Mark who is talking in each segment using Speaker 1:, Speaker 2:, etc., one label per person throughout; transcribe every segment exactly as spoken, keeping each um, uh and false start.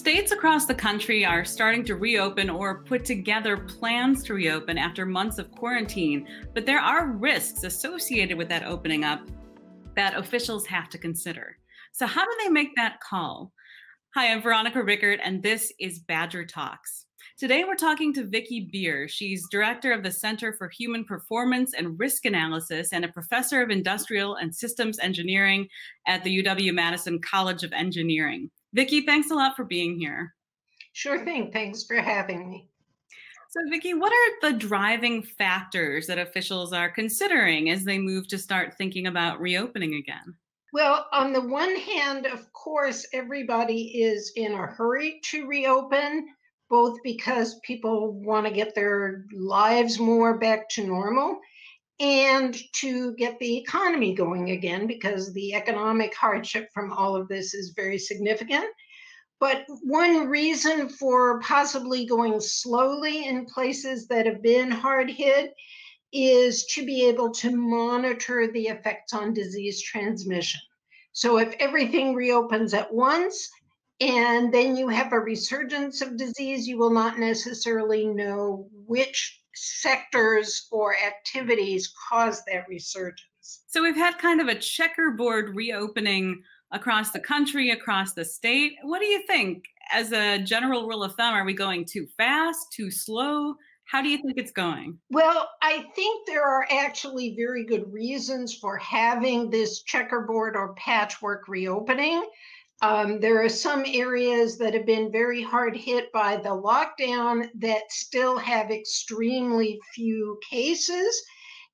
Speaker 1: States across the country are starting to reopen or put together plans to reopen after months of quarantine, but there are risks associated with that opening up that officials have to consider. So how do they make that call? Hi, I'm Veronica Rickert, and this is Badger Talks. Today we're talking to Vicki Bier. She's director of the Center for Human Performance and Risk Analysis and a professor of industrial and systems engineering at the U W-Madison College of Engineering. Vicki, thanks a lot for being here.
Speaker 2: Sure thing. Thanks for having me.
Speaker 1: So, Vicki, what are the driving factors that officials are considering as they move to start thinking about reopening again?
Speaker 2: Well, on the one hand, of course, everybody is in a hurry to reopen, both because people want to get their lives more back to normal and to get the economy going again, because the economic hardship from all of this is very significant. But one reason for possibly going slowly in places that have been hard hit is to be able to monitor the effects on disease transmission. So if everything reopens at once and then you have a resurgence of disease, you will not necessarily know which sectors or activities cause that resurgence.
Speaker 1: So we've had kind of a checkerboard reopening across the country, across the state. What do you think? As a general rule of thumb, are we going too fast, too slow? How do you think it's going?
Speaker 2: Well, I think there are actually very good reasons for having this checkerboard or patchwork reopening. Um, there are some areas that have been very hard hit by the lockdown that still have extremely few cases,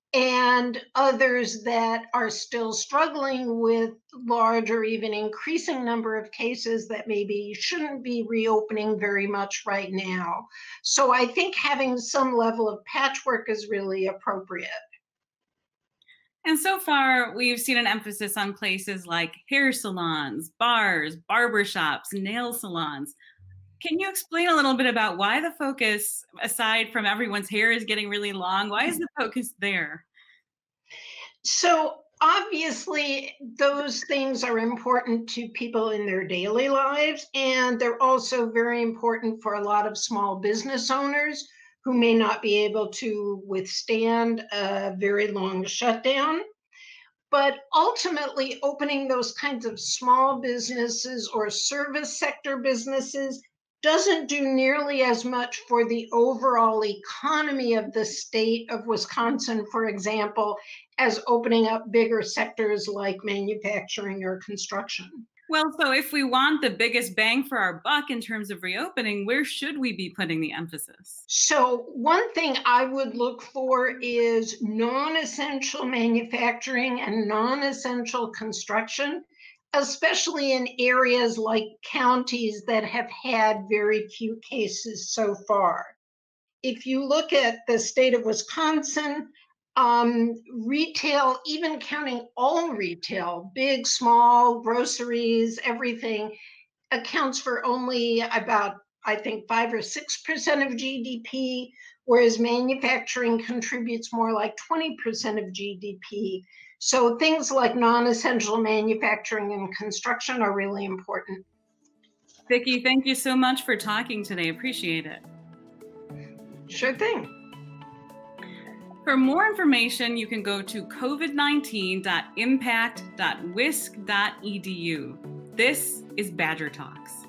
Speaker 2: and others that are still struggling with large or even increasing number of cases that maybe shouldn't be reopening very much right now. So I think having some level of patchwork is really appropriate.
Speaker 1: And so far, we've seen an emphasis on places like hair salons, bars, barbershops, nail salons. Can you explain a little bit about why the focus, aside from everyone's hair is getting really long, why is the focus there?
Speaker 2: So obviously, those things are important to people in their daily lives, and they're also very important for a lot of small business owners who may not be able to withstand a very long shutdown. But ultimately, opening those kinds of small businesses or service sector businesses doesn't do nearly as much for the overall economy of the state of Wisconsin, for example, as opening up bigger sectors like manufacturing or construction.
Speaker 1: Well, so if we want the biggest bang for our buck in terms of reopening, where should we be putting the emphasis?
Speaker 2: So one thing I would look for is non-essential manufacturing and non-essential construction, especially in areas like counties that have had very few cases so far. If you look at the state of Wisconsin, um, retail, even counting all retail, big, small, groceries, everything, accounts for only about, I think, five or six percent of G D P, whereas manufacturing contributes more like twenty percent of G D P. So things like non-essential manufacturing and construction are really important.
Speaker 1: Vicki, thank you so much for talking today. Appreciate it.
Speaker 2: Sure thing.
Speaker 1: For more information, you can go to covid nineteen dot impact dot wisc dot e d u. This is Badger Talks.